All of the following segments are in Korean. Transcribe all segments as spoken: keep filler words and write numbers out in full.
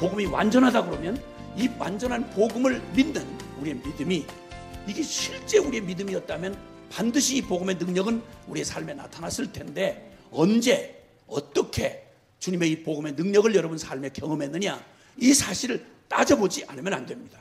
복음이 완전하다 그러면 이 완전한 복음을 믿는 우리의 믿음이, 이게 실제 우리의 믿음이었다면 반드시 이 복음의 능력은 우리의 삶에 나타났을 텐데, 언제 어떻게 주님의 이 복음의 능력을 여러분 삶에 경험했느냐, 이 사실을 따져보지 않으면 안 됩니다.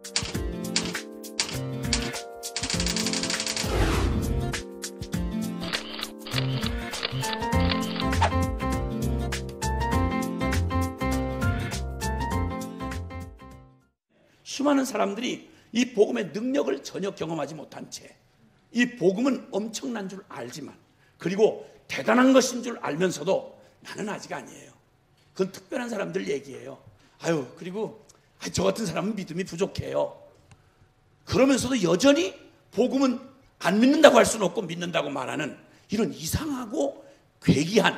수많은 사람들이 이 복음의 능력을 전혀 경험하지 못한 채, 이 복음은 엄청난 줄 알지만, 그리고 대단한 것인 줄 알면서도 나는 아직 아니에요. 그건 특별한 사람들 얘기예요. 아유, 그리고 저 같은 사람은 믿음이 부족해요. 그러면서도 여전히 복음은 안 믿는다고 할 수는 없고 믿는다고 말하는 이런 이상하고 괴기한,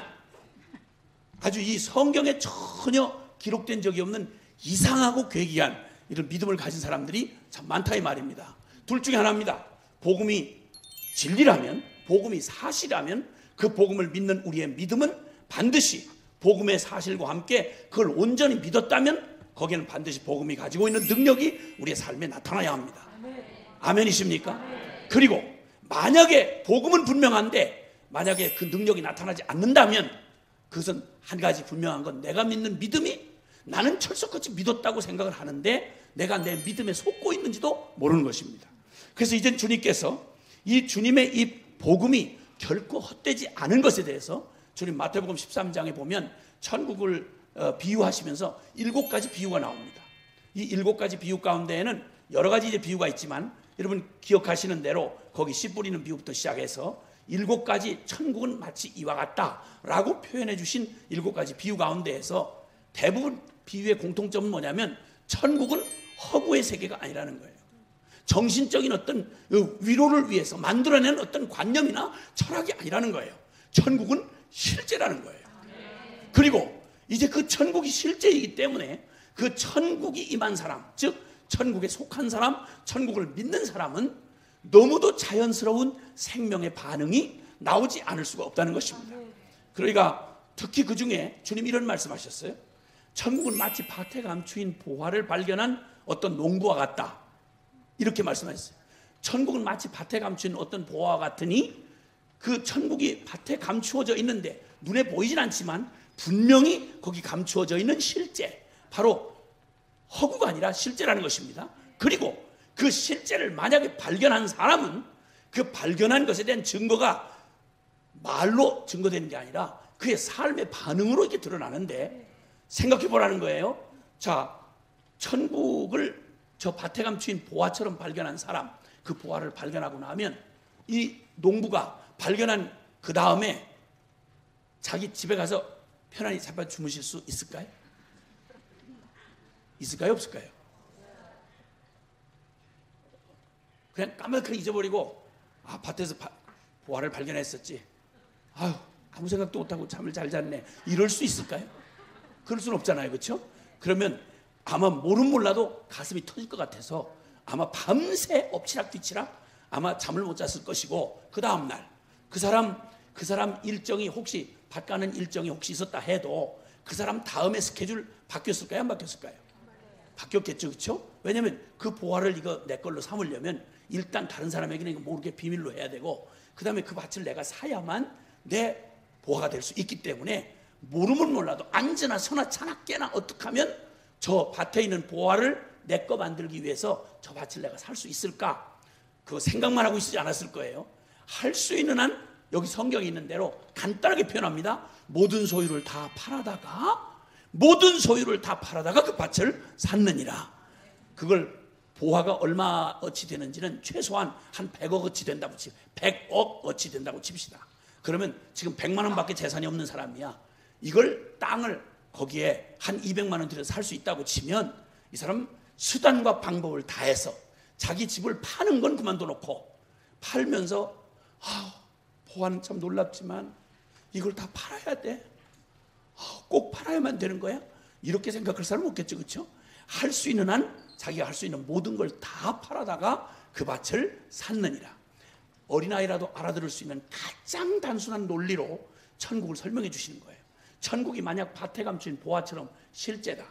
아주 이 성경에 전혀 기록된 적이 없는 이상하고 괴기한 이런 믿음을 가진 사람들이 참 많다 이 말입니다. 둘 중에 하나입니다. 복음이 진리라면, 복음이 사실이라면 그 복음을 믿는 우리의 믿음은 반드시 복음의 사실과 함께 그걸 온전히 믿었다면 거기에는 반드시 복음이 가지고 있는 능력이 우리의 삶에 나타나야 합니다. 아멘이십니까? 그리고 만약에 복음은 분명한데 만약에 그 능력이 나타나지 않는다면 그것은 한 가지 분명한 건, 내가 믿는 믿음이 나는 철석같이 믿었다고 생각을 하는데 내가 내 믿음에 속고 있는지도 모르는 것입니다. 그래서 이젠 주님께서 이 주님의 이 복음이 결코 헛되지 않은 것에 대해서 주님 마태복음 십삼 장에 보면 천국을 비유하시면서 일곱 가지 비유가 나옵니다. 이 일곱 가지 비유 가운데에는 여러 가지 이제 비유가 있지만, 여러분 기억하시는 대로 거기 씨 뿌리는 비유부터 시작해서 일곱 가지 천국은 마치 이와 같다라고 표현해 주신 일곱 가지 비유 가운데에서 대부분 비유의 공통점은 뭐냐면 천국은 허구의 세계가 아니라는 거예요. 정신적인 어떤 위로를 위해서 만들어낸 어떤 관념이나 철학이 아니라는 거예요. 천국은 실제라는 거예요. 그리고 이제 그 천국이 실제이기 때문에 그 천국이 임한 사람, 즉 천국에 속한 사람, 천국을 믿는 사람은 너무도 자연스러운 생명의 반응이 나오지 않을 수가 없다는 것입니다. 그러니까 특히 그 중에 주님 이런 말씀하셨어요. 천국은 마치 밭에 감추인 보화를 발견한 어떤 농부와 같다, 이렇게 말씀하셨어요. 천국은 마치 밭에 감추인 어떤 보화와 같으니, 그 천국이 밭에 감추어져 있는데 눈에 보이진 않지만 분명히 거기 감추어져 있는 실제, 바로 허구가 아니라 실제라는 것입니다. 그리고 그 실제를 만약에 발견한 사람은 그 발견한 것에 대한 증거가 말로 증거되는 게 아니라 그의 삶의 반응으로 이렇게 드러나는데, 생각해 보라는 거예요. 자, 천국을 저 밭에 감추인 보화처럼 발견한 사람, 그 보화를 발견하고 나면 이 농부가 발견한 그 다음에 자기 집에 가서 편안히 잠깐 주무실 수 있을까요? 있을까요? 없을까요? 그냥 까맣게 잊어버리고, 아, 밭에서 바, 보화를 발견했었지, 아유, 아무 생각도 못하고 잠을 잘 잤네, 이럴 수 있을까요? 그럴 수는 없잖아요. 그렇죠? 그러면 아마 모른 몰라도 가슴이 터질 것 같아서 아마 밤새 엎치락뒤치락 아마 잠을 못 잤을 것이고, 그 다음날 그 사람 그 사람 일정이 혹시 밭 가는 일정이 혹시 있었다 해도 그 사람 다음에 스케줄 바뀌었을까요? 안 바뀌었을까요? 바뀌었겠죠. 그렇죠? 왜냐하면 그 보화를 이거 내 걸로 삼으려면 일단 다른 사람에게는 이거 모르게 비밀로 해야 되고, 그 다음에 그 밭을 내가 사야만 내 보화가 될 수 있기 때문에 모르면 몰라도 안저나 서나 차나 깨나 어떻게 하면 저 밭에 있는 보화를 내 거 만들기 위해서 저 밭을 내가 살 수 있을까, 그거 생각만 하고 있지 않았을 거예요. 할 수 있는 한, 여기 성경에 있는 대로 간단하게 표현합니다. 모든 소유를 다 팔아다가 모든 소유를 다 팔아다가 그 밭을 샀느니라. 그걸 보화가 얼마어치 되는지는 최소한 한 백억 어치 된다고 칩시다. 백억 어치 된다고 칩시다. 그러면 지금 백만 원밖에 재산이 없는 사람이야. 이걸 땅을 거기에 한 이백만 원 들여서 살 수 있다고 치면 이 사람 수단과 방법을 다해서 자기 집을 파는 건 그만둬 놓고 팔면서, 아, 보화는 참 놀랍지만 이걸 다 팔아야 돼, 아, 꼭 팔아야만 되는 거야, 이렇게 생각할 사람은 없겠죠. 그렇죠? 할 수 있는 한 자기가 할 수 있는 모든 걸 다 팔아다가 그 밭을 샀느니라. 어린아이라도 알아들을 수 있는 가장 단순한 논리로 천국을 설명해 주시는 거예요. 천국이 만약 밭에 감춘 보화처럼 실제다,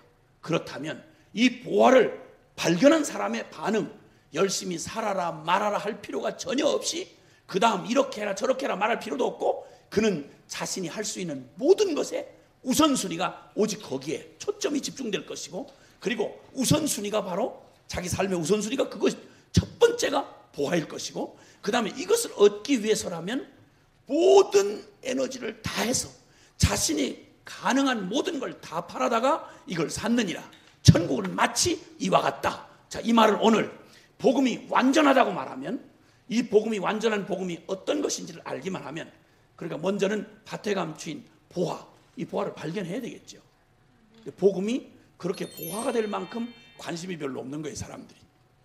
그렇다면 이 보화를 발견한 사람의 반응, 열심히 살아라 말아라 할 필요가 전혀 없이 그 다음 이렇게 해라 저렇게 해라 말할 필요도 없고 그는 자신이 할 수 있는 모든 것에 우선순위가 오직 거기에 초점이 집중될 것이고, 그리고 우선순위가 바로 자기 삶의 우선순위가 그것 첫 번째가 보화일 것이고, 그 다음에 이것을 얻기 위해서라면 모든 에너지를 다해서 자신이 가능한 모든 걸 다 팔아다가 이걸 샀느니라. 천국은 마치 이와 같다. 자, 이 말을 오늘 복음이 완전하다고 말하면, 이 복음이 완전한 복음이 어떤 것인지를 알기만 하면, 그러니까 먼저는 밭에 감추인 보화, 이 보화를 발견해야 되겠죠. 복음이 그렇게 보화가 될 만큼 관심이 별로 없는 거예요, 사람들이.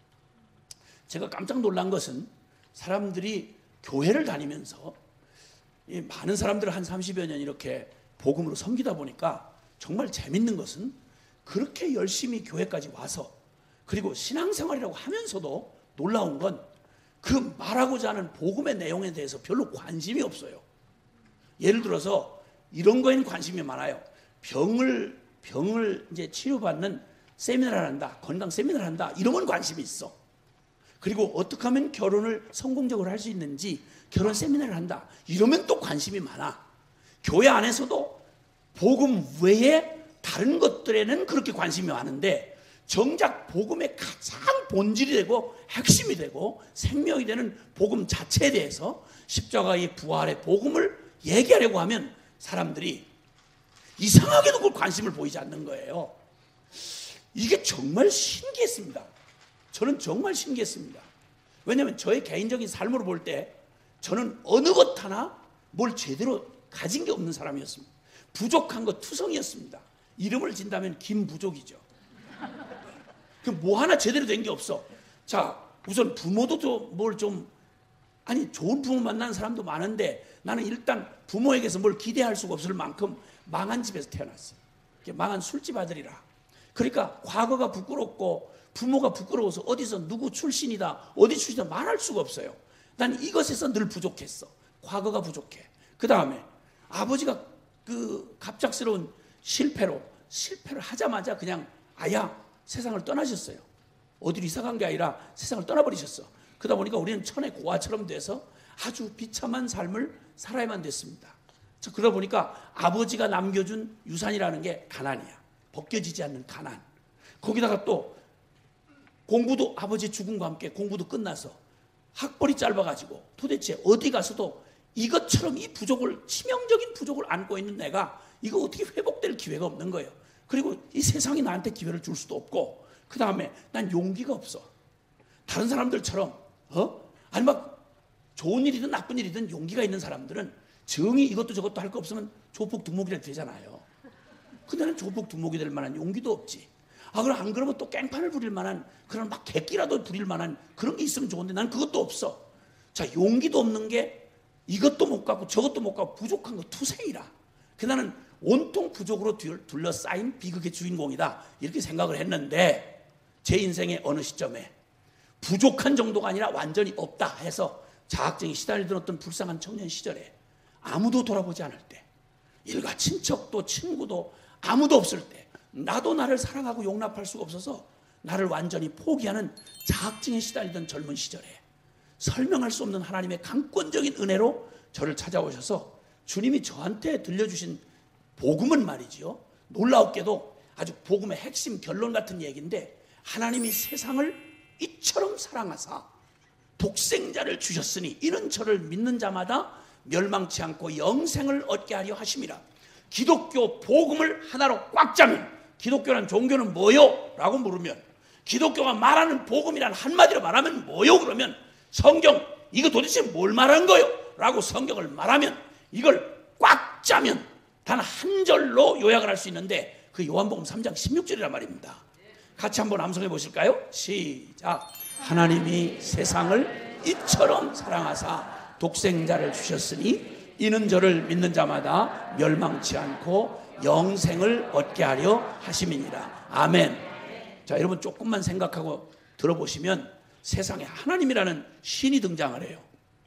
제가 깜짝 놀란 것은 사람들이 교회를 다니면서 많은 사람들을 한 삼십여 년 이렇게 복음으로 섬기다 보니까 정말 재밌는 것은 그렇게 열심히 교회까지 와서 그리고 신앙생활이라고 하면서도 놀라운 건 그 말하고자 하는 복음의 내용에 대해서 별로 관심이 없어요. 예를 들어서 이런 거에는 관심이 많아요. 병을 병을 이제 치료받는 세미나를 한다, 건강 세미나를 한다, 이러면 관심이 있어. 그리고 어떻게 하면 결혼을 성공적으로 할 수 있는지 결혼 세미나를 한다, 이러면 또 관심이 많아. 교회 안에서도 복음 외에 다른 것들에는 그렇게 관심이 많은데, 정작 복음의 가장 본질이 되고 핵심이 되고 생명이 되는 복음 자체에 대해서 십자가의 부활의 복음을 얘기하려고 하면 사람들이 이상하게도 그걸 관심을 보이지 않는 거예요. 이게 정말 신기했습니다. 저는 정말 신기했습니다. 왜냐하면 저의 개인적인 삶으로 볼 때 저는 어느 것 하나 뭘 제대로 가진 게 없는 사람이었습니다. 부족한 것 투성이었습니다. 이름을 진다면 김부족이죠. 그 뭐 하나 제대로 된 게 없어. 자, 우선 부모도 뭘 좀, 아니 좋은 부모 만나는 사람도 많은데 나는 일단 부모에게서 뭘 기대할 수가 없을 만큼 망한 집에서 태어났어요. 망한 술집 아들이라. 그러니까 과거가 부끄럽고 부모가 부끄러워서 어디서 누구 출신이다 어디 출신이다 말할 수가 없어요. 난 이것에서 늘 부족했어. 과거가 부족해. 그 다음에 아버지가 그 갑작스러운 실패로 실패를 하자마자 그냥 아야 세상을 떠나셨어요. 어디로 이사간 게 아니라 세상을 떠나버리셨어. 그러다 보니까 우리는 천의 고아처럼 돼서 아주 비참한 삶을 살아야만 됐습니다. 그러다 보니까 아버지가 남겨준 유산이라는 게 가난이야. 벗겨지지 않는 가난. 거기다가 또 공부도 아버지 죽음과 함께 공부도 끝나서 학벌이 짧아가지고 도대체 어디 가서도 이것처럼 이 부족을, 치명적인 부족을 안고 있는 내가 이거 어떻게 회복될 기회가 없는 거예요. 그리고 이 세상이 나한테 기회를 줄 수도 없고, 그 다음에 난 용기가 없어. 다른 사람들처럼 어? 아니 막 좋은 일이든 나쁜 일이든 용기가 있는 사람들은 정이 이것도 저것도 할 거 없으면 조폭두목이라도 되잖아요. 근데 나는 조폭두목이 될 만한 용기도 없지. 아, 그럼 안 그러면 또 깽판을 부릴 만한 그런 막 객기라도 부릴 만한 그런 게 있으면 좋은데 난 그것도 없어. 자, 용기도 없는 게 이것도 못 갖고 저것도 못 갖고 부족한 거 투생이라. 그 나는 온통 부족으로 둘러싸인 비극의 주인공이다 이렇게 생각을 했는데, 제 인생의 어느 시점에 부족한 정도가 아니라 완전히 없다 해서 자학증에 시달리던 어떤 불쌍한 청년 시절에 아무도 돌아보지 않을 때, 일가 친척도 친구도 아무도 없을 때, 나도 나를 사랑하고 용납할 수가 없어서 나를 완전히 포기하는 자학증에 시달리던 젊은 시절에 설명할 수 없는 하나님의 강권적인 은혜로 저를 찾아오셔서 주님이 저한테 들려주신 복음은 말이지요, 놀라웠게도 아주 복음의 핵심 결론 같은 얘기인데, 하나님이 세상을 이처럼 사랑하사 독생자를 주셨으니 이는 저를 믿는 자마다 멸망치 않고 영생을 얻게 하려 하심이라. 기독교 복음을 하나로 꽉 짜면, 기독교란 종교는 뭐요? 라고 물으면, 기독교가 말하는 복음이란 한마디로 말하면 뭐요? 그러면 성경 이거 도대체 뭘 말한 거요? 라고 성경을 말하면 이걸 꽉 짜면 단 한 절로 요약을 할 수 있는데 그 요한복음 삼 장 십육 절이란 말입니다. 같이 한번 암송해 보실까요? 시작. 하나님이 세상을 이처럼 사랑하사 독생자를 주셨으니 이는 저를 믿는 자마다 멸망치 않고 영생을 얻게 하려 하심이니라. 아멘. 자, 여러분 조금만 생각하고 들어보시면 세상에 하나님이라는 신이 등장을 해요.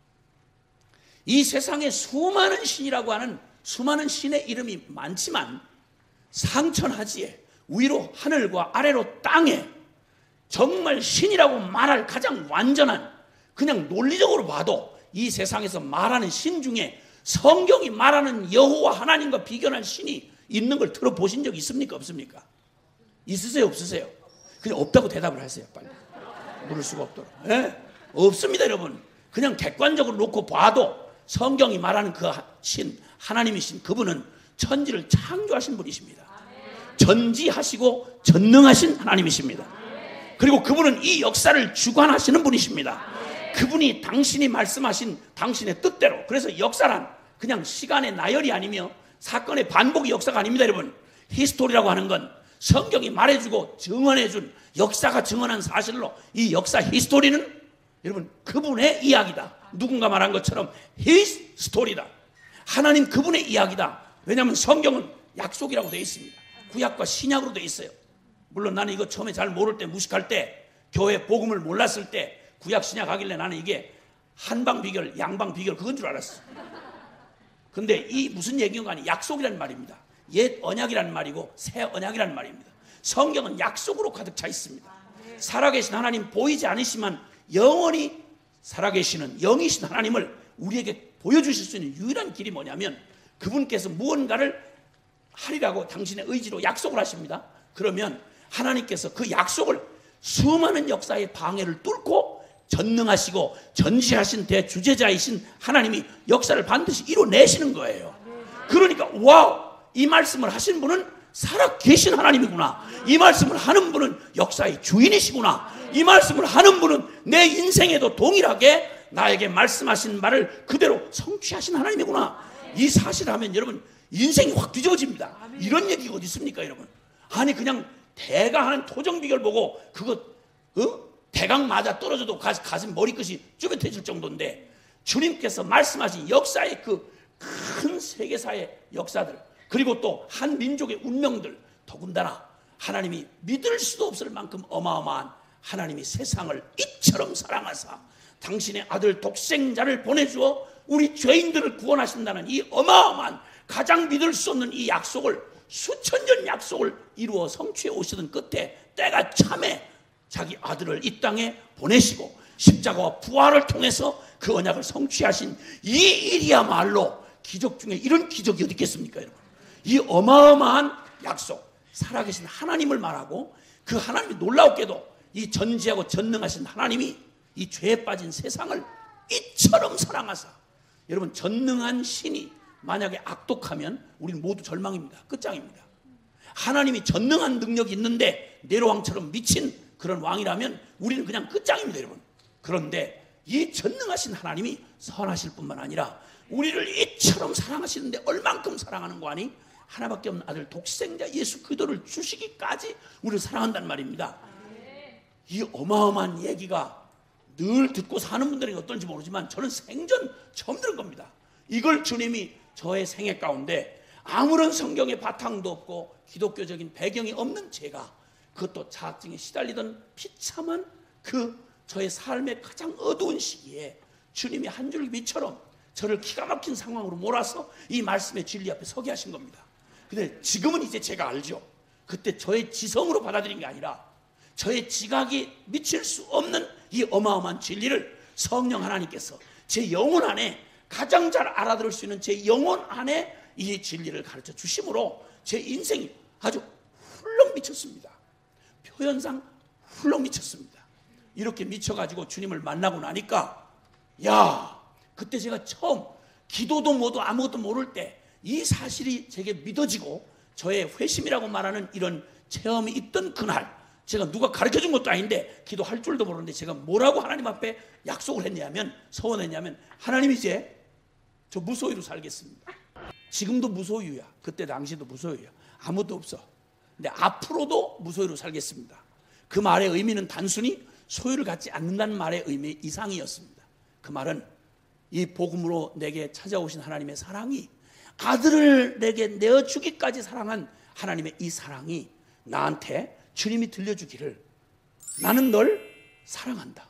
이 세상에 수많은 신이라고 하는 수많은 신의 이름이 많지만 상천하지에 위로 하늘과 아래로 땅에 정말 신이라고 말할 가장 완전한, 그냥 논리적으로 봐도 이 세상에서 말하는 신 중에 성경이 말하는 여호와 하나님과 비견한 신이 있는 걸 들어보신 적 있습니까? 없습니까? 있으세요? 없으세요? 그냥 없다고 대답을 하세요. 빨리. 물을 수가 없도록. 예? 없습니다, 여러분. 그냥 객관적으로 놓고 봐도 성경이 말하는 그 신, 하나님이신 그분은 천지를 창조하신 분이십니다. 전지하시고 전능하신 하나님이십니다. 그리고 그분은 이 역사를 주관하시는 분이십니다. 그분이 당신이 말씀하신 당신의 뜻대로, 그래서 역사란 그냥 시간의 나열이 아니며 사건의 반복의 역사가 아닙니다, 여러분. 히스토리라고 하는 건 성경이 말해주고 증언해준, 역사가 증언한 사실로 이 역사 히스토리는 여러분 그분의 이야기다. 누군가 말한 것처럼 히스토리다. 하나님 그분의 이야기다. 왜냐하면 성경은 약속이라고 되어 있습니다. 구약과 신약으로 되어 있어요. 물론 나는 이거 처음에 잘 모를 때, 무식할 때, 교회 복음을 몰랐을 때 구약 신약 하길래 나는 이게 한방 비결, 양방 비결 그건 줄 알았어. 근데 이 무슨 얘기인가 하니 약속이라는 말입니다. 옛 언약이라는 말이고 새 언약이라는 말입니다. 성경은 약속으로 가득 차 있습니다. 살아계신 하나님, 보이지 않으시지만 영원히 살아계시는 영이신 하나님을 우리에게 보여주실 수 있는 유일한 길이 뭐냐면 그분께서 무언가를 하리라고 당신의 의지로 약속을 하십니다. 그러면 하나님께서 그 약속을 수많은 역사의 방해를 뚫고 전능하시고 전지하신 대주제자이신 하나님이 역사를 반드시 이뤄내시는 거예요. 그러니까 와우, 이 말씀을 하신 분은 살아계신 하나님이구나. 이 말씀을 하는 분은 역사의 주인이시구나. 이 말씀을 하는 분은 내 인생에도 동일하게 나에게 말씀하신 말을 그대로 성취하신 하나님이구나. 이 사실을 하면 여러분 인생이 확 뒤집어집니다. 이런 얘기가 어디 있습니까, 여러분? 아니 그냥 대강 하는 토정비결 보고 그거 어? 대강 맞아 떨어져도 가슴 머리끝이 쭈뼛해질 정도인데 주님께서 말씀하신 역사의 그 큰 세계사의 역사들, 그리고 또 한 민족의 운명들, 더군다나 하나님이 믿을 수도 없을 만큼 어마어마한 하나님이 세상을 이처럼 사랑하사 당신의 아들 독생자를 보내주어 우리 죄인들을 구원하신다는 이 어마어마한 가장 믿을 수 없는 이 약속을, 수천 년 약속을 이루어 성취해 오시던 끝에 때가 참에 자기 아들을 이 땅에 보내시고 십자가와 부활을 통해서 그 언약을 성취하신 이 일이야말로 기적 중에 이런 기적이 어디 있겠습니까, 여러분? 이 어마어마한 약속, 살아계신 하나님을 말하고 그 하나님이 놀라웠게도 이 전지하고 전능하신 하나님이 이 죄에 빠진 세상을 이처럼 사랑하사, 여러분 전능한 신이 만약에 악독하면 우리는 모두 절망입니다. 끝장입니다. 하나님이 전능한 능력이 있는데 네로왕처럼 미친 그런 왕이라면 우리는 그냥 끝장입니다, 여러분. 그런데 이 전능하신 하나님이 선하실 뿐만 아니라 우리를 이처럼 사랑하시는데 얼만큼 사랑하는 거 아니? 하나밖에 없는 아들 독생자 예수 그리스도를 주시기까지 우리를 사랑한단 말입니다. 이 어마어마한 얘기가 늘 듣고 사는 분들이 어떤지 모르지만 저는 생전 처음 들은 겁니다. 이걸 주님이 저의 생애 가운데 아무런 성경의 바탕도 없고 기독교적인 배경이 없는 제가, 그것도 자학증에 시달리던 비참한 그 저의 삶의 가장 어두운 시기에 주님이 한 줄기처럼 저를 기가 막힌 상황으로 몰아서 이 말씀의 진리 앞에 서게 하신 겁니다. 근데 지금은 이제 제가 알죠. 그때 저의 지성으로 받아들인 게 아니라 저의 지각이 미칠 수 없는 이 어마어마한 진리를 성령 하나님께서 제 영혼 안에, 가장 잘 알아들을 수 있는 제 영혼 안에 이 진리를 가르쳐 주심으로 제 인생이 아주 훌렁 미쳤습니다. 표현상 훌렁 미쳤습니다. 이렇게 미쳐가지고 주님을 만나고 나니까, 야, 그때 제가 처음 기도도 뭐도 아무것도 모를 때 이 사실이 제게 믿어지고 저의 회심이라고 말하는 이런 체험이 있던 그날, 제가 누가 가르쳐준 것도 아닌데 기도할 줄도 모르는데 제가 뭐라고 하나님 앞에 약속을 했냐면, 서원했냐면, 하나님 이제 저 무소유로 살겠습니다. 지금도 무소유야. 그때 당시도 무소유야. 아무도 없어. 근데 앞으로도 무소유로 살겠습니다. 그 말의 의미는 단순히 소유를 갖지 않는다는 말의 의미 이상이었습니다. 그 말은 이 복음으로 내게 찾아오신 하나님의 사랑이, 아들을 내게 내어주기까지 사랑한 하나님의 이 사랑이 나한테 주님이 들려주기를, 나는 널 사랑한다.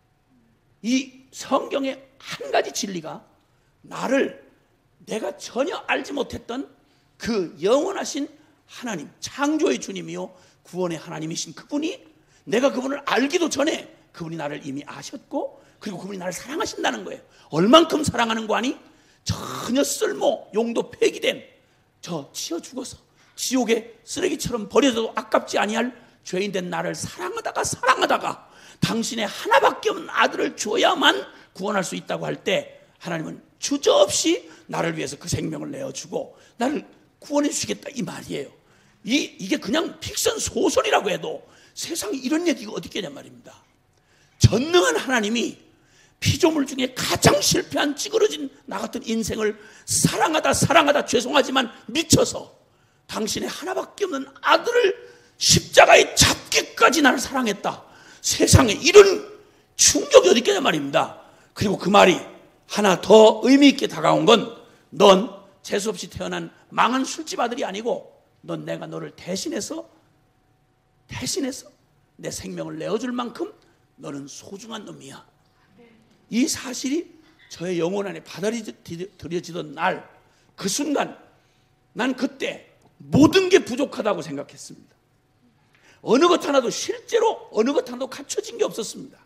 이 성경의 한 가지 진리가 나를 내가 전혀 알지 못했던 그 영원하신 하나님, 창조의 주님이요 구원의 하나님이신 그분이, 내가 그분을 알기도 전에 그분이 나를 이미 아셨고, 그리고 그분이 나를 사랑하신다는 거예요. 얼만큼 사랑하는 거 아니? 전혀 쓸모 용도 폐기된 저 치어 죽어서 지옥의 쓰레기처럼 버려져도 아깝지 아니할 죄인된 나를 사랑하다가 사랑하다가 당신의 하나밖에 없는 아들을 줘야만 구원할 수 있다고 할 때, 하나님은 주저없이 나를 위해서 그 생명을 내어주고 나를 구원해 주시겠다 이 말이에요. 이, 이게 그냥 픽션 소설이라고 해도 세상에 이런 얘기가 어디 있겠냐 말입니다. 전능한 하나님이 피조물 중에 가장 실패한 찌그러진 나 같은 인생을 사랑하다 사랑하다 죄송하지만 미쳐서 당신의 하나밖에 없는 아들을 십자가에 잡기까지 나를 사랑했다. 세상에 이런 충격이 어디 있겠냐 말입니다. 그리고 그 말이 하나 더 의미 있게 다가온 건, 넌 재수없이 태어난 망한 술집 아들이 아니고 넌 내가 너를 대신해서 대신해서 내 생명을 내어줄 만큼 너는 소중한 놈이야. 이 사실이 저의 영혼 안에 받아들여지던 날, 그 순간 난 그때 모든 게 부족하다고 생각했습니다. 어느 것 하나도, 실제로 어느 것 하나도 갖춰진 게 없었습니다.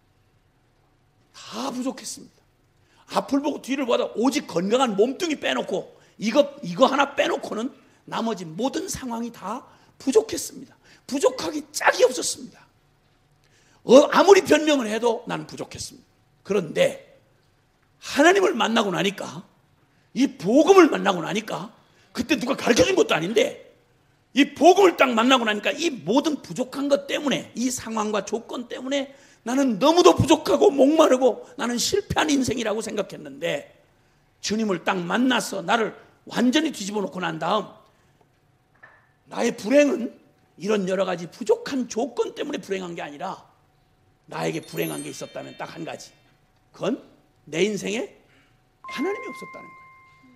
다 부족했습니다. 앞을 보고 뒤를 보다 오직 건강한 몸뚱이 빼놓고 이거, 이거 하나 빼놓고는 나머지 모든 상황이 다 부족했습니다. 부족하기 짝이 없었습니다. 어, 아무리 변명을 해도 나는 부족했습니다. 그런데 하나님을 만나고 나니까, 이 복음을 만나고 나니까, 그때 누가 가르쳐준 것도 아닌데 이 복음을 딱 만나고 나니까 이 모든 부족한 것 때문에, 이 상황과 조건 때문에 나는 너무도 부족하고 목마르고 나는 실패한 인생이라고 생각했는데, 주님을 딱 만나서 나를 완전히 뒤집어 놓고 난 다음, 나의 불행은 이런 여러 가지 부족한 조건 때문에 불행한 게 아니라 나에게 불행한 게 있었다면 딱 한 가지, 그건 내 인생에 하나님이 없었다는 거예요.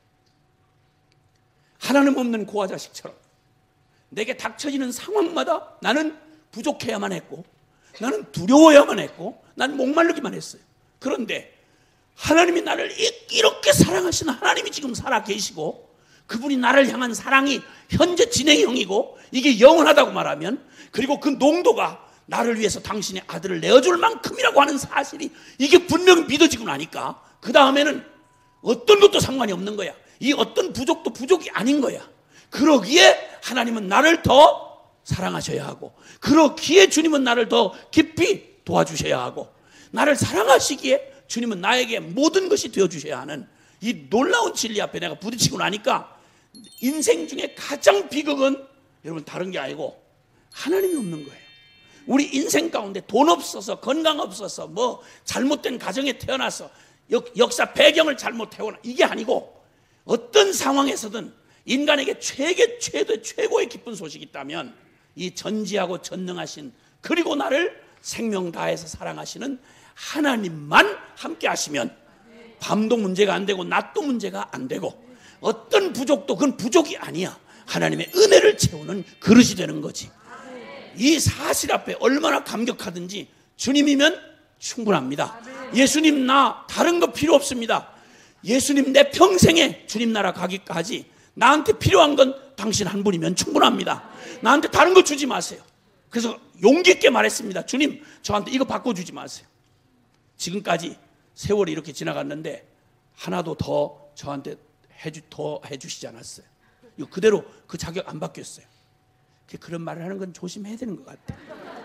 하나님 없는 고아 자식처럼 내게 닥쳐지는 상황마다 나는 부족해야만 했고, 나는 두려워야만 했고, 난 목마르기만 했어요. 그런데 하나님이 나를 이렇게 사랑하시는 하나님이 지금 살아 계시고, 그분이 나를 향한 사랑이 현재 진행형이고 이게 영원하다고 말하면, 그리고 그 농도가 나를 위해서 당신의 아들을 내어줄 만큼이라고 하는 사실이 이게 분명히 믿어지고 나니까 그 다음에는 어떤 것도 상관이 없는 거야. 이 어떤 부족도 부족이 아닌 거야. 그러기에 하나님은 나를 더 사랑하셔야 하고, 그러기에 주님은 나를 더 깊이 도와주셔야 하고, 나를 사랑하시기에 주님은 나에게 모든 것이 되어주셔야 하는 이 놀라운 진리 앞에 내가 부딪히고 나니까, 인생 중에 가장 비극은 여러분 다른 게 아니고 하나님이 없는 거예요. 우리 인생 가운데 돈 없어서, 건강 없어서, 뭐 잘못된 가정에 태어나서 역, 역사 배경을 잘못 태어나, 이게 아니고 어떤 상황에서든 인간에게 최대, 최대, 최고의 기쁜 소식이 있다면 이 전지하고 전능하신, 그리고 나를 생명 다해서 사랑하시는 하나님만 함께 하시면 밤도 문제가 안 되고 낮도 문제가 안 되고, 어떤 부족도 그건 부족이 아니야. 하나님의 은혜를 채우는 그릇이 되는 거지. 이 사실 앞에 얼마나 감격하든지 주님이면 충분합니다. 예수님 나 다른 거 필요 없습니다. 예수님 내 평생에 주님 나라 가기까지 나한테 필요한 건 당신 한 분이면 충분합니다. 나한테 다른 거 주지 마세요. 그래서 용기 있게 말했습니다. 주님, 저한테 이거 바꿔주지 마세요. 지금까지 세월이 이렇게 지나갔는데 하나도 더 저한테 해주, 더 해주시지 않았어요. 이거 그대로 그 자격 안 바뀌었어요. 그런 말을 하는 건 조심해야 되는 것 같아요.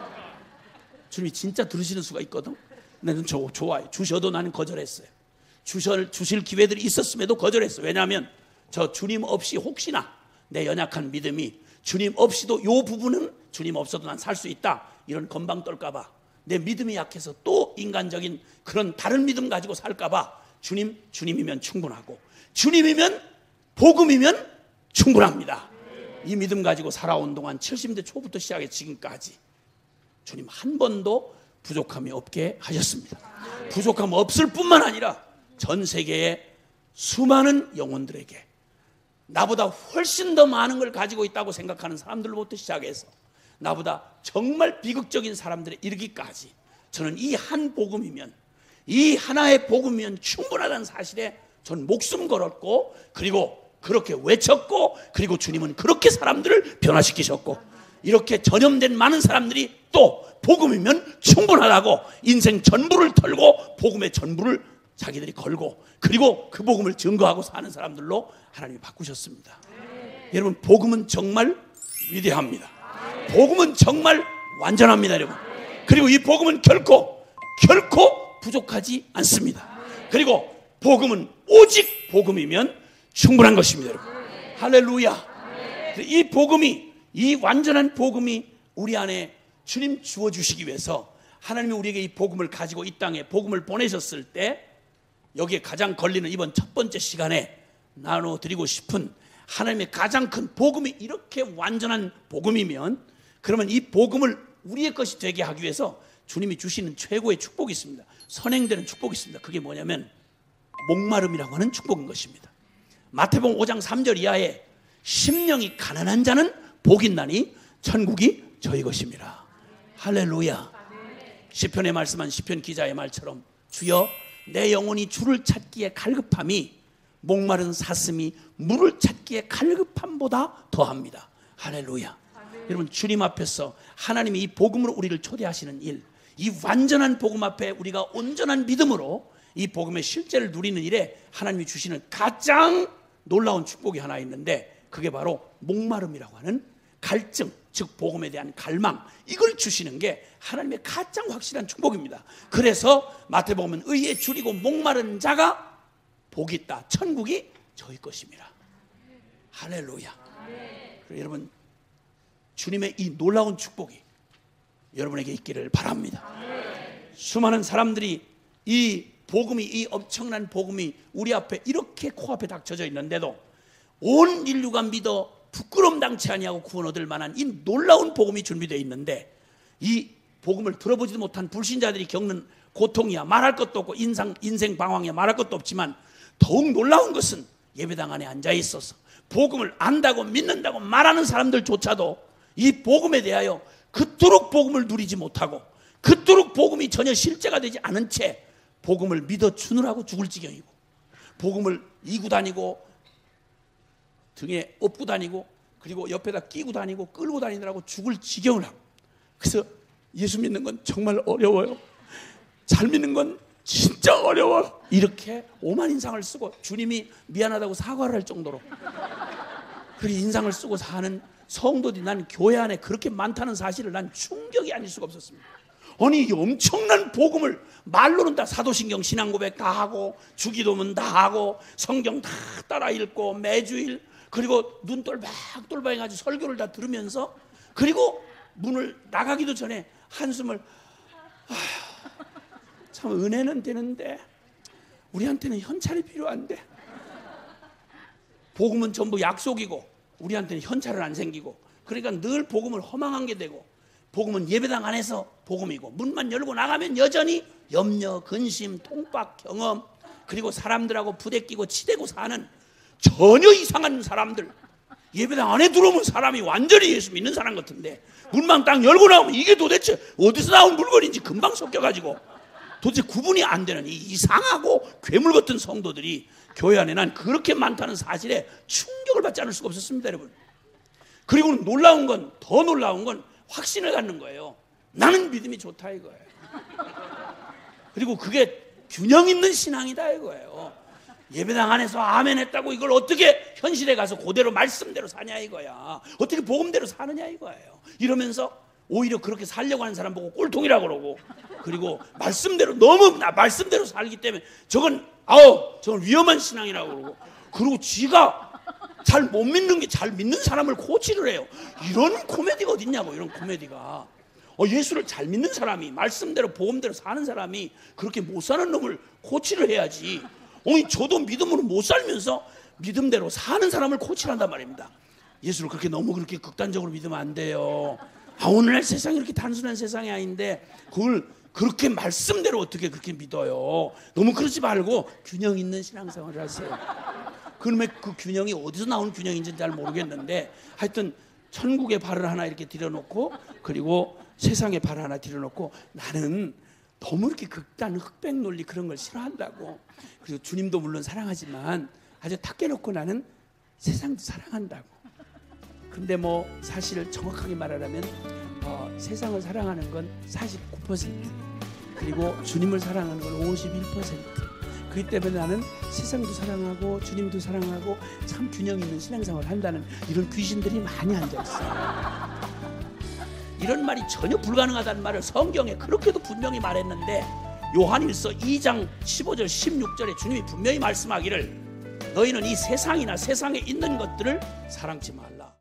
주님이 진짜 들으시는 수가 있거든. 나는 저, 좋아요. 주셔도 나는 거절했어요. 주실, 주실 기회들이 있었음에도 거절했어요. 왜냐하면 저 주님 없이 혹시나 내 연약한 믿음이 주님 없이도 이 부분은 주님 없어도 난 살 수 있다, 이런 건방 떨까봐, 내 믿음이 약해서 또 인간적인 그런 다른 믿음 가지고 살까봐 주님, 주님이면 충분하고, 주님이면 복음이면 충분합니다. 이 믿음 가지고 살아온 동안 칠십 대 초부터 시작해 지금까지 주님 한 번도 부족함이 없게 하셨습니다. 부족함 없을 뿐만 아니라 전 세계의 수많은 영혼들에게 나보다 훨씬 더 많은 걸 가지고 있다고 생각하는 사람들로부터 시작해서 나보다 정말 비극적인 사람들에 이르기까지 저는 이 한 복음이면, 이 하나의 복음이면 충분하다는 사실에 전 목숨 걸었고, 그리고 그렇게 외쳤고, 그리고 주님은 그렇게 사람들을 변화시키셨고, 이렇게 전염된 많은 사람들이 또 복음이면 충분하다고 인생 전부를 털고 복음의 전부를 자기들이 걸고, 그리고 그 복음을 증거하고 사는 사람들로 하나님이 바꾸셨습니다. 네. 여러분, 복음은 정말 위대합니다. 네. 복음은 정말 완전합니다, 여러분. 네. 그리고 이 복음은 결코 결코 부족하지 않습니다. 네. 그리고 복음은 오직 복음이면 충분한 것입니다, 여러분. 네. 할렐루야. 네. 이 복음이, 이 완전한 복음이 우리 안에 주님 주어주시기 위해서 하나님이 우리에게 이 복음을 가지고 이 땅에 복음을 보내셨을 때, 여기에 가장 걸리는 이번 첫 번째 시간에 나눠드리고 싶은 하나님의 가장 큰 복음이 이렇게 완전한 복음이면, 그러면 이 복음을 우리의 것이 되게 하기 위해서 주님이 주시는 최고의 축복이 있습니다. 선행되는 축복이 있습니다. 그게 뭐냐면 목마름이라고 하는 축복인 것입니다. 마태복음 오 장 삼 절 이하에 심령이 가난한 자는 복이 있나니 천국이 저희 것입니다. 할렐루야. 시편에 말씀한 시편 기자의 말처럼 주여 내 영혼이 주를 찾기에 갈급함이 목마른 사슴이 물을 찾기에 갈급함보다 더합니다. 할렐루야. 아멘. 여러분, 주님 앞에서 하나님이 이 복음으로 우리를 초대하시는 일, 이 완전한 복음 앞에 우리가 온전한 믿음으로 이 복음의 실제를 누리는 일에 하나님이 주시는 가장 놀라운 축복이 하나 있는데, 그게 바로 목마름이라고 하는 갈증, 즉 복음에 대한 갈망, 이걸 주시는 게 하나님의 가장 확실한 축복입니다. 그래서 마태복음은 의에 줄이고 목마른 자가 복이 있다, 천국이 저희 것입니다. 할렐루야. 여러분, 주님의 이 놀라운 축복이 여러분에게 있기를 바랍니다. 수많은 사람들이 이 복음이, 이 엄청난 복음이 우리 앞에 이렇게 코앞에 닥쳐져 있는데도 온 인류가 믿어 부끄러움 당치 아니하고 구원 얻을 만한 이 놀라운 복음이 준비되어 있는데, 이 복음을 들어보지도 못한 불신자들이 겪는 고통이야 말할 것도 없고, 인상, 인생 방황이야 말할 것도 없지만, 더욱 놀라운 것은 예배당 안에 앉아 있어서 복음을 안다고 믿는다고 말하는 사람들조차도 이 복음에 대하여 그토록 복음을 누리지 못하고, 그토록 복음이 전혀 실제가 되지 않은 채 복음을 믿어 주느라고 죽을 지경이고, 복음을 이고 다니고 등에 업고 다니고, 그리고 옆에다 끼고 다니고 끌고 다니느라고 죽을 지경을 하고, 그래서 예수 믿는 건 정말 어려워요, 잘 믿는 건 진짜 어려워, 이렇게 오만 인상을 쓰고 주님이 미안하다고 사과를 할 정도로 그렇게 인상을 쓰고 사는 성도들이 난 교회 안에 그렇게 많다는 사실을 난 충격이 아닐 수가 없었습니다. 아니, 이 엄청난 복음을 말로는 다 사도신경 신앙고백 다 하고, 주기도문 다 하고, 성경 다 따라 읽고 매주일, 그리고 눈 똘박 똘박 해가지고 설교를 다 들으면서, 그리고 문을 나가기도 전에 한숨을, 아휴, 참 은혜는 되는데 우리한테는 현찰이 필요한데, 복음은 전부 약속이고 우리한테는 현찰은 안 생기고, 그러니까 늘 복음을 허망한 게 되고, 복음은 예배당 안에서 복음이고 문만 열고 나가면 여전히 염려, 근심, 통박, 경험, 그리고 사람들하고 부대끼고 치대고 사는 전혀 이상한 사람들. 예배당 안에 들어오면 사람이 완전히 예수 믿는 사람 같은데, 문만 딱 열고 나오면 이게 도대체 어디서 나온 물건인지 금방 섞여가지고 도대체 구분이 안 되는 이 이상하고 괴물 같은 성도들이 교회 안에 난 그렇게 많다는 사실에 충격을 받지 않을 수가 없었습니다, 여러분. 그리고 놀라운 건, 더 놀라운 건 확신을 갖는 거예요. 나는 믿음이 좋다 이거예요. 그리고 그게 균형 있는 신앙이다 이거예요. 예배당 안에서 아멘 했다고 이걸 어떻게 현실에 가서 그대로 말씀대로 사냐 이거야. 어떻게 복음대로 사느냐 이거예요. 이러면서 오히려 그렇게 살려고 하는 사람 보고 꼴통이라고 그러고, 그리고 말씀대로 너무 나 말씀대로 살기 때문에 저건 아우 저건 위험한 신앙이라고 그러고, 그리고 지가 잘 못 믿는 게 잘 믿는 사람을 코치를 해요. 이런 코미디가 어딨냐고, 이런 코미디가. 어, 예수를 잘 믿는 사람이, 말씀대로 복음대로 사는 사람이 그렇게 못 사는 놈을 코치를 해야지. 아니, 저도 믿음으로 못 살면서 믿음대로 사는 사람을 코치를 한단 말입니다. 예수를 그렇게 너무 그렇게 극단적으로 믿으면 안 돼요. 아, 오늘날 세상이 이렇게 단순한 세상이 아닌데 그걸 그렇게 말씀대로 어떻게 그렇게 믿어요. 너무 그러지 말고 균형 있는 신앙생활을 하세요. 그러면 그 균형이 어디서 나온 균형인지는 잘 모르겠는데, 하여튼 천국의 발을 하나 이렇게 들여놓고, 그리고 세상의 발을 하나 들여놓고, 나는 너무 이렇게 극단 흑백 논리 그런 걸 싫어한다고, 그리고 주님도 물론 사랑하지만 아주 탁 깨놓고 나는 세상도 사랑한다고. 근데 뭐 사실 정확하게 말하자면 어, 세상을 사랑하는 건 사십구 퍼센트, 그리고 주님을 사랑하는 건 오십일 퍼센트. 그렇기 때문에 나는 세상도 사랑하고 주님도 사랑하고 참 균형 있는 신앙생활을 한다는 이런 귀신들이 많이 앉아있어요. 이런 말이 전혀 불가능하다는 말을 성경에 그렇게도 분명히 말했는데, 요한일서 이 장 십오 절 십육 절에 주님이 분명히 말씀하기를 너희는 이 세상이나 세상에 있는 것들을 사랑치 말라.